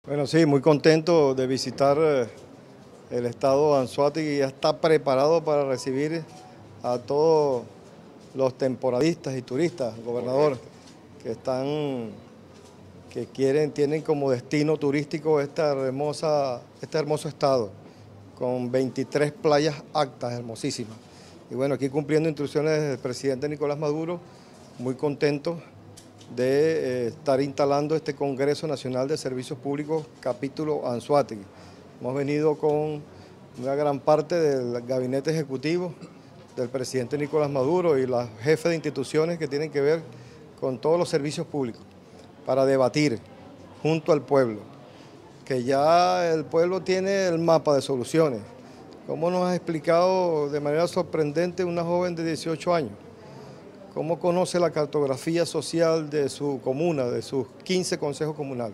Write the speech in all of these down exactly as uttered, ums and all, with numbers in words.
Bueno, sí, muy contento de visitar eh, el estado de Anzoátegui. Ya está preparado para recibir a todos los temporadistas y turistas, gobernador, que están, que quieren, tienen como destino turístico esta hermosa, este hermoso estado, con veintitrés playas aptas, hermosísimas. Y bueno, aquí cumpliendo instrucciones del presidente Nicolás Maduro, muy contento de eh, estar instalando este Congreso Nacional de Servicios Públicos, capítulo Anzoátegui. Hemos venido con una gran parte del gabinete ejecutivo del presidente Nicolás Maduro y los jefes de instituciones que tienen que ver con todos los servicios públicos, para debatir junto al pueblo, que ya el pueblo tiene el mapa de soluciones. Como nos ha explicado de manera sorprendente una joven de dieciocho años, cómo conoce la cartografía social de su comuna, de sus quince consejos comunales.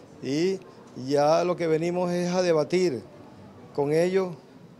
Y ya lo que venimos es a debatir con ellos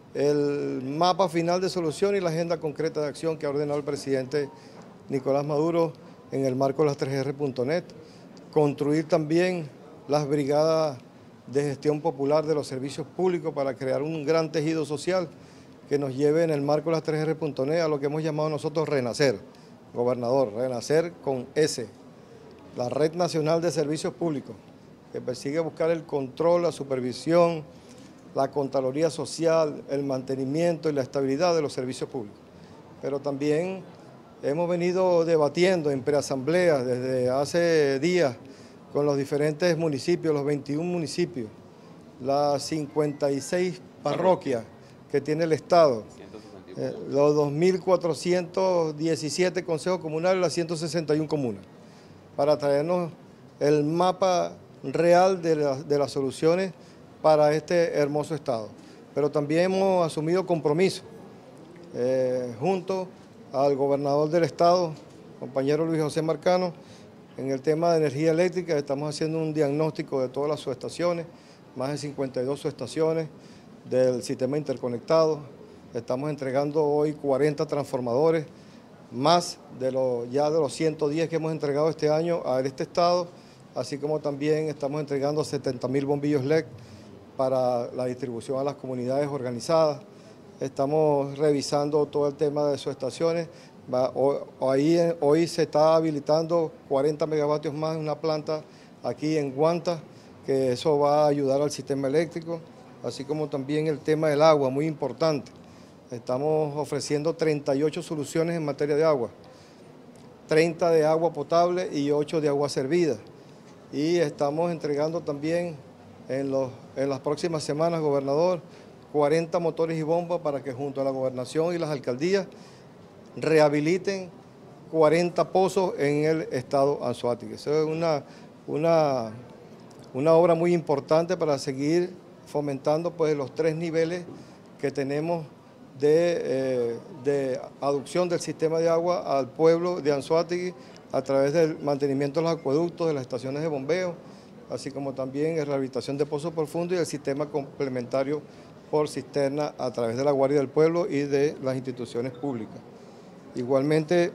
el mapa final de solución y la agenda concreta de acción que ha ordenado el presidente Nicolás Maduro en el marco de las tres erre punto net, construir también las brigadas de gestión popular de los servicios públicos para crear un gran tejido social que nos lleve en el marco de las tres erre punto net a lo que hemos llamado nosotros renacer. Gobernador, renacer con S, la Red Nacional de Servicios Públicos, que persigue buscar el control, la supervisión, la contraloría social, el mantenimiento y la estabilidad de los servicios públicos. Pero también hemos venido debatiendo en preasambleas desde hace días con los diferentes municipios, los veintiún municipios, las cincuenta y seis parroquias que tiene el Estado, Eh, los dos mil cuatrocientos diecisiete consejos comunales, las ciento sesenta y una comunas, para traernos el mapa real de, la, de las soluciones para este hermoso estado. Pero también hemos asumido compromiso eh, junto al gobernador del estado, compañero Luis José Marcano, en el tema de energía eléctrica. Estamos haciendo un diagnóstico de todas las subestaciones, más de cincuenta y dos subestaciones del sistema interconectado. Estamos entregando hoy cuarenta transformadores, más de los, ya de los ciento diez que hemos entregado este año a este estado, así como también estamos entregando setenta mil bombillos L E D para la distribución a las comunidades organizadas. Estamos revisando todo el tema de subestaciones. Hoy, hoy se está habilitando cuarenta megavatios más en una planta aquí en Guanta, que eso va a ayudar al sistema eléctrico, así como también el tema del agua, muy importante. Estamos ofreciendo treinta y ocho soluciones en materia de agua, treinta de agua potable y ocho de agua servida. Y estamos entregando también en, los, en las próximas semanas, gobernador, cuarenta motores y bombas para que junto a la gobernación y las alcaldías rehabiliten cuarenta pozos en el estado Anzoátegui. Eso es una, una, una obra muy importante para seguir fomentando pues, los tres niveles que tenemos De, eh, de aducción del sistema de agua al pueblo de Anzoátegui a través del mantenimiento de los acueductos, de las estaciones de bombeo, así como también la rehabilitación de pozos profundos y el sistema complementario por cisterna a través de la Guardia del Pueblo y de las instituciones públicas. Igualmente,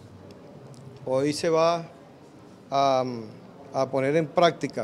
hoy se va a, a poner en práctica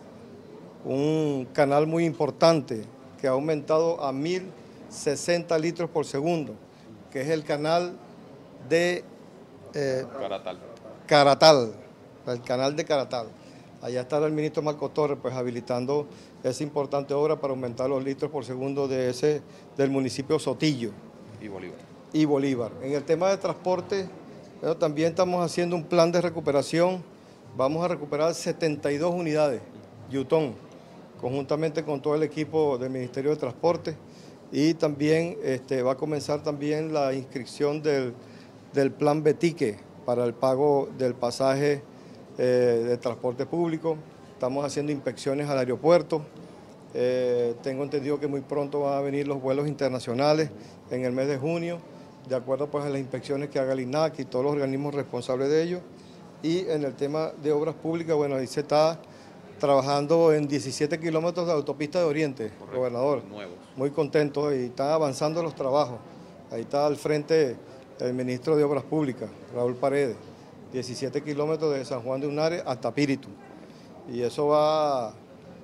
un canal muy importante que ha aumentado a mil sesenta litros por segundo, que es el canal de eh, Caratal. Caratal, el canal de Caratal. Allá estará el ministro Marco Torres pues habilitando esa importante obra para aumentar los litros por segundo de ese, del municipio Sotillo. Y Bolívar. Y Bolívar. En el tema de transporte, bueno, también estamos haciendo un plan de recuperación. Vamos a recuperar setenta y dos unidades, Yutón, conjuntamente con todo el equipo del Ministerio de Transporte. Y también este, va a comenzar también la inscripción del, del plan Betique para el pago del pasaje eh, de transporte público. Estamos haciendo inspecciones al aeropuerto. Eh, tengo entendido que muy pronto van a venir los vuelos internacionales en el mes de junio, de acuerdo pues, a las inspecciones que haga el I N A C y todos los organismos responsables de ello. Y en el tema de obras públicas, bueno, ahí se está trabajando en diecisiete kilómetros de autopista de Oriente, correcto, gobernador. Nuevos. Muy contento y están avanzando los trabajos. Ahí está al frente el ministro de Obras Públicas, Raúl Paredes, diecisiete kilómetros de San Juan de Unares hasta Píritu. Y eso va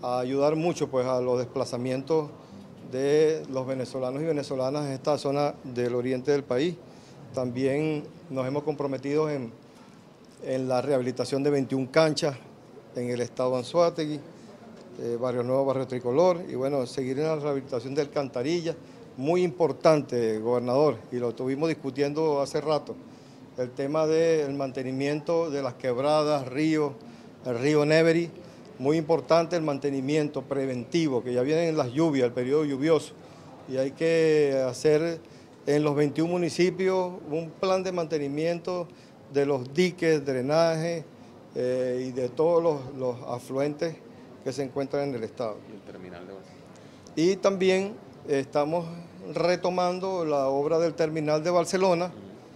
a ayudar mucho pues, a los desplazamientos de los venezolanos y venezolanas en esta zona del oriente del país. También nos hemos comprometido en, en la rehabilitación de veintiuna canchas en el estado Anzoátegui, eh, Barrio Nuevo, Barrio Tricolor, y bueno, seguir en la rehabilitación de alcantarillas, muy importante, gobernador, y lo estuvimos discutiendo hace rato, el tema del mantenimiento de las quebradas, ríos, el río Neveri, muy importante el mantenimiento preventivo, que ya vienen las lluvias, el periodo lluvioso, y hay que hacer en los veintiún municipios un plan de mantenimiento de los diques, drenaje eh, y de todos los, los afluentes que se encuentran en el estado. Y el terminal de Barcelona. Y también estamos retomando la obra del terminal de Barcelona,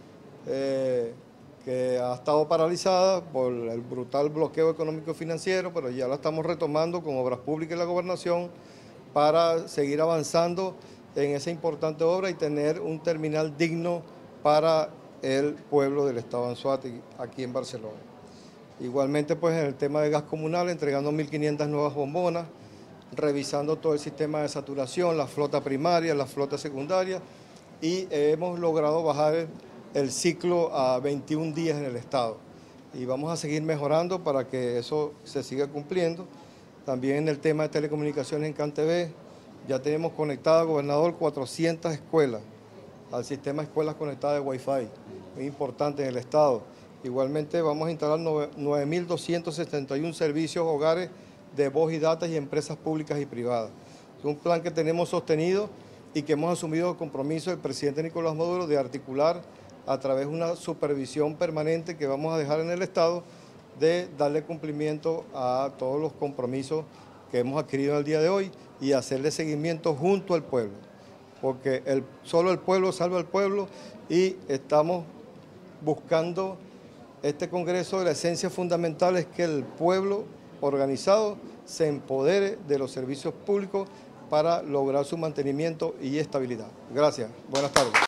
eh, que ha estado paralizada por el brutal bloqueo económico y financiero, pero ya la estamos retomando con Obras Públicas y la Gobernación para seguir avanzando en esa importante obra y tener un terminal digno para el pueblo del estado de Anzoátegui, aquí en Barcelona. Igualmente, pues en el tema de gas comunal, entregando mil quinientas nuevas bombonas, revisando todo el sistema de saturación, la flota primaria, la flota secundaria, y hemos logrado bajar el, el ciclo a veintiún días en el estado. Y vamos a seguir mejorando para que eso se siga cumpliendo. También en el tema de telecomunicaciones en CanTV, ya tenemos conectada, gobernador, cuatrocientas escuelas al sistema de escuelas conectadas de Wi-Fi, muy importante en el estado. Igualmente vamos a instalar nueve mil doscientos setenta y uno servicios hogares de voz y datos y empresas públicas y privadas. Es un plan que tenemos sostenido y que hemos asumido el compromiso del presidente Nicolás Maduro de articular a través de una supervisión permanente que vamos a dejar en el estado, de darle cumplimiento a todos los compromisos que hemos adquirido en el día de hoy y hacerle seguimiento junto al pueblo, porque el, solo el pueblo salva al pueblo, y estamos buscando este Congreso, la esencia fundamental es que el pueblo organizado se empodere de los servicios públicos para lograr su mantenimiento y estabilidad. Gracias. Buenas tardes.